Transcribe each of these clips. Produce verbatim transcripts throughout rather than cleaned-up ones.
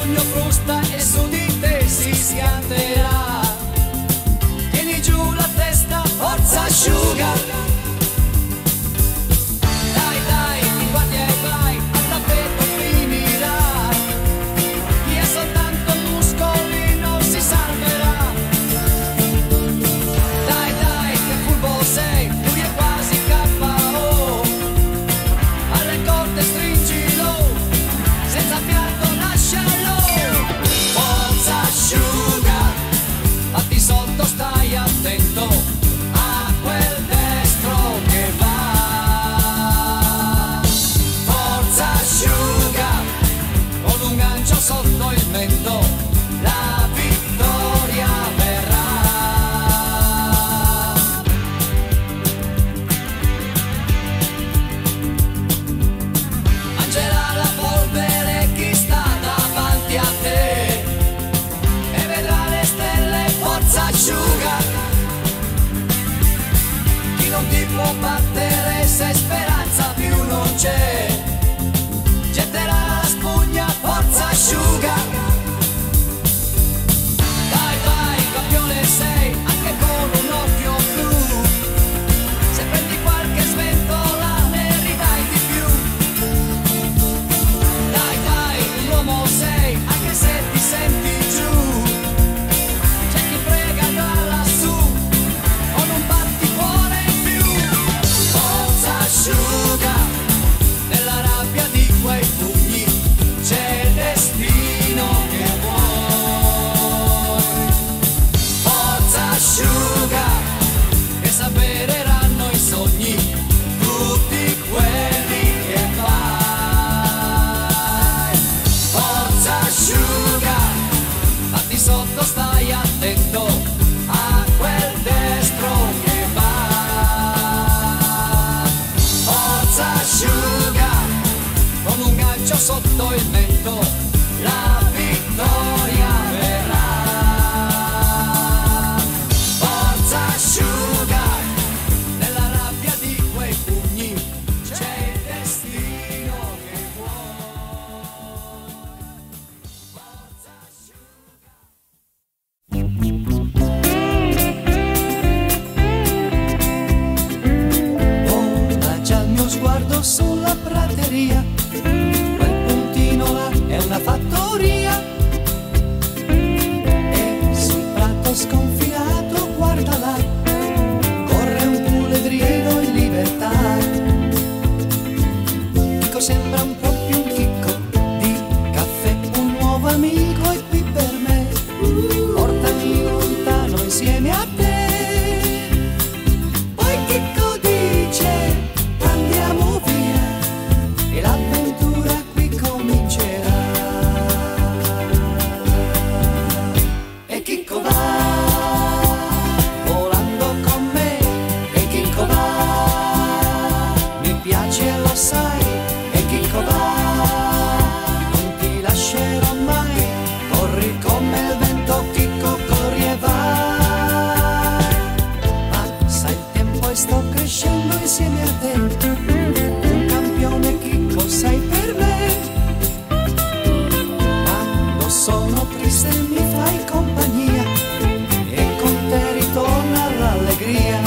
sogno frusta e su di te si schianterà. Tieni giù la testa, forza asciuga. Dai dai, ti guardi e vai, al tappeto finirà. Chi è soltanto muscoli non si salverà. Dai dai, che furbo sei, lui è quasi K O. Alle corde stringilo, senza fiato lascialo. Forza asciuga, fatti sotto, stai attento a quel destro che va. Forza asciuga, con un gancio sotto il mento, la vittoria verrà. Mangerà la polvere chi sta davanti a te e vedrà le stelle, forza asciuga. Chi non ti può battere se speranza più non c'è, getterà la spugna, forza asciuga. Dai dai, campione sei, anche con un occhio blu. Se prendi qualche sventola ne ridai di più. Dai dai, un uomo sei, anche se ti senti giù. C'è chi prega da lassù, con un batticuore in più. Forza asciuga, nella rabbia di quei pugni c'è il destino che vuoi. Forza asciuga, che s'avvereranno i sogni, tutti quelli che fai. Forza asciuga, fatti sotto, stai attento a quel destro che va. Forza asciuga, con un gancio sotto il mento, la vittoria verrà. Forza asciuga, nella rabbia di quei pugni c'è il destino che vuoi. Forza asciuga. Vola già il mio sguardo sulla prateria, quel puntino là è una fattoria, e sul prato sconfinato guarda là, corre un puledrino in libertà. Chicco sembra un po' più un chicco di caffè, un nuovo amico è qui per me, portami lontano insieme a te. Poi Chicco dice andiamo via e l'avventura qui comincerà. E Chicco va volando con me, e Chicco va, mi piace lo sai, e Chicco va, non ti lascerò mai, corri come il vento Chicco, corri e vai. Passa il tempo e sto crescendo insieme a te, un campione Chicco sei per me. Quando sono triste mi fai compagnia e con te ritorna l'allegria.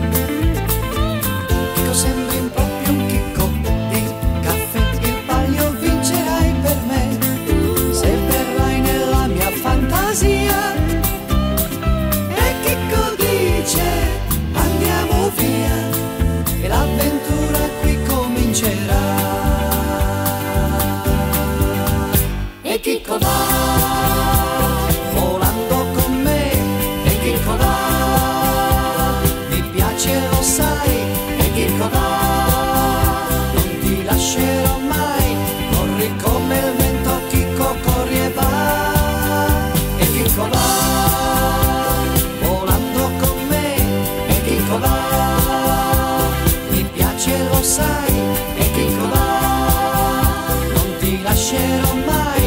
Chicco sembri un po' più un chicco di caffè, il palio vincerai per me se verrai nella mia fantasia. E Chicco dice andiamo via e l'avventura qui comincerà. E Chicco va volando con me, e Chicco va, mi piace lo sai, e Chicco va, non ti lascerò mai, corri come il vento Chicco, corri e va. E Chicco va volando con me, e Chicco va, mi piace lo sai, e Chicco va, non ti lascerò mai,